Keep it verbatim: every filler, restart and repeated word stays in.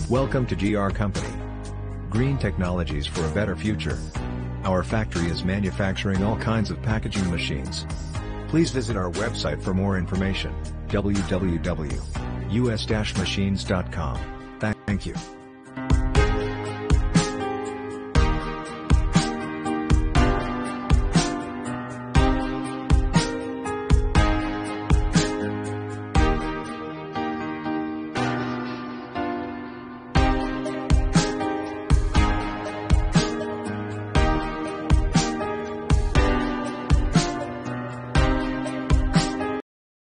Welcome to G R Company. Green technologies for a better future. Our factory is manufacturing all kinds of packaging machines. Please visit our website for more information, w w w dot u s dash machines dot com. Thank you.